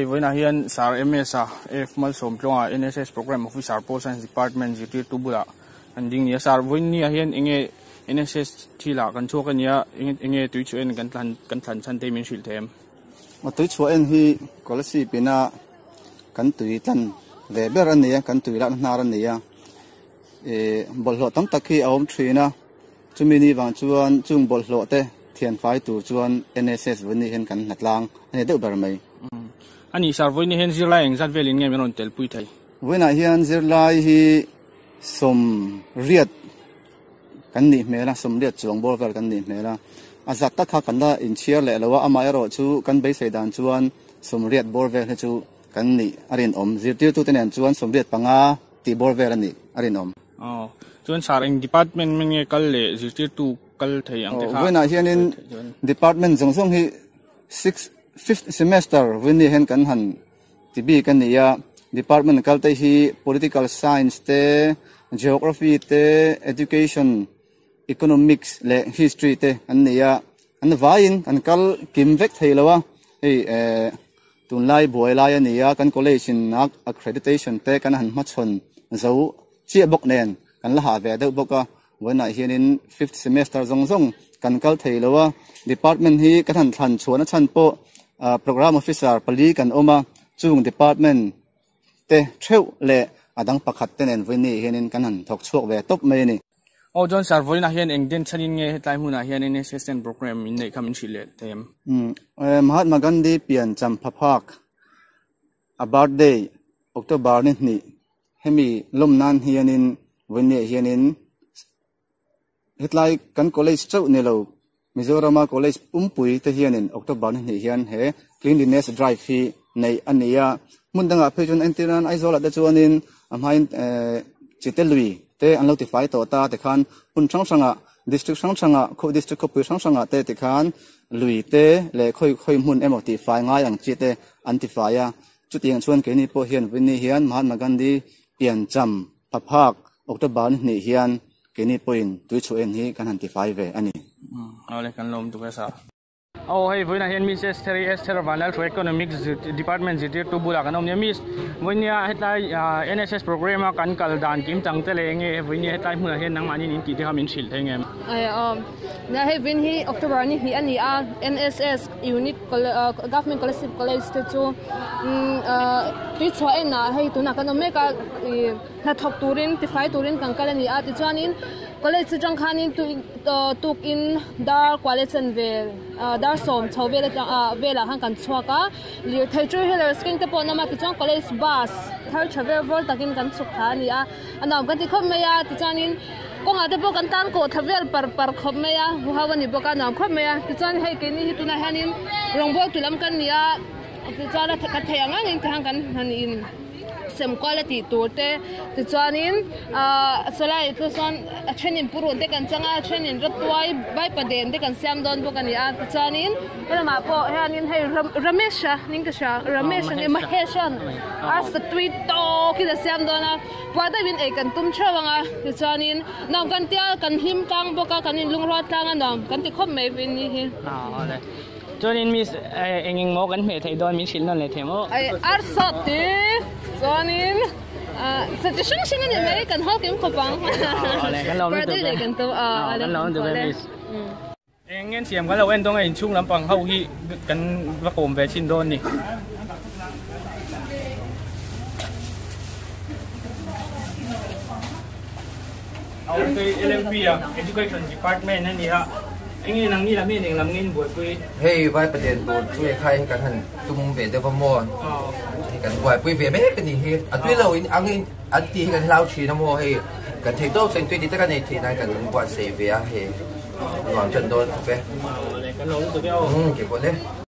hei với na hiền sar MS F mal som plonga NSS program officer Pol Science department zirtir tu bula anding nia sar với nia hiền enge NSS thila kan chok ania enge tui chu en kan thlan chan te min hril them ma tui chu en hi college pina kan tui tlan ve ber an nia kan tui la na ran nia bol lo tam takhi awm thina chumini wang chuan chung bol lo te thian fai tur chuan NSS vani hen kan natlang ne deuh ber mai ani sar voi ni hen zirla eng zat velin nge meron tel pui thai voina hian zirlai hi som riat kan ni mela som riat chuang bol ver kan ni mela azat ta kha kan da in chiar le lawa ama ero chu kan be seidan chuan som riat bol ver he chu kan ni arin om zirtir tu ten chuan som riat panga ti bol ver ani arin om chuan sar eng department menge kal le zirtir tu kal thei ang te kha voina hian in department zong hi 5th semester vini hen kan han tibi kan nia department kal te hi political science te geography te education economics le history te an nia an vain kan kal kim vek theilawa ei tun lai boy lai ania kan college in accreditation te kan han ma chon zo chi bok nen kan la ha ve de boka wana hian in 5th semester zong kan kal theilawa department hi kan han thlan chuan a chan po program officer pali kan oma chung department te theu le adang pakhat ten en vini hianin kan han thok chuak ve top mai ni John sar voina hian eng den chanin nge hetlai huna hian NSS program in nei khamin thile tem Mahatma Gandhi pian cham phaphak a birthday October ni hemi lomnan hianin vini hianin hetlai kan college chau ne lo Mizorama college umpui te hianin October ni hian he cleanliness drive hi nei ania mundanga phejun entiran aizola da chuanin amhain chitelui te an notify to ta te khan pun changsanga district changsanga kho district ko pu changsanga te khan lui te le khoi mun emoti fai nga yang chi te antifaya chutiang chuan ke ni po hian vini hian Mahatma Gandhi pian cham phaphak October ni hian ke ni point tui chu en hi kan antify ve ani ale kan lom tu sa hei voina hian Miss Esther Vanal for economics department zirtir tu bula kan om ne miss voina hetlai NSS program kan kal dan kim chang te le nge voina hetlai huna hian nang mani nin ti te hamin shil thei nge na he vin hi October ni hi ani a NSS unit government college te chu ti chho ena hei tuna kan ome ka na thok turin ti fai turin kan kal ani a ti chuanin college chang khanin tuk in dar college and dar som chhobe la vela han kan chhuaka lir thaichu heller sking te pon nama ti chang college bus thar chaver vol takin kan chukha ni a anaw kan ti khom meya ti chanin konga te po kan tang ko thavel par khom meya buhawani boka na khom meya ti chan hei ke ni hituna hanin rongbol tulam kan nia ti chala ka thayanga ngin thang kan hanin sem quality turte ti chuanin solai tu son training purun te kan changa training rotwai bai paden te kan siam don bokani a ti chuanin ma po hanin hei ramesh ning ka sha ramesh ni maheshan as the tweet to ki da siam dona wada bin e kan tum chawanga ti chuanin nam kan tia kan him kang boka kanin lungro tlanga nam kan ti khom me vin ni hi ale chuanin miss enging mo kan me thei don min shil non le themo ai ar so ti chuanin suggestion sing ni mai kan ho kim khopang ale kan lom tu le kan tu kan lom tu miss engen siam kan lo en dong in chung lampang ho hi kan va kom ve chin don ni okay LMP education department ni ha anh nang ni làm gì làm nghiên buổi quê hey vaiประเด็นตัวช่วยใครกันหันตุ้มเบเดพมอนกันบุยเวเบกันนี่เฮอันที่เราอันนี้อันที่กันเล่าชีน้ำโมเฮกันที่โต๊ะเซนตุยที่กันในที่นั้นกันบุยเซเวียเฮหวังจนโดนเว้ยกันลงตัวเดียวเก็บหมดเลย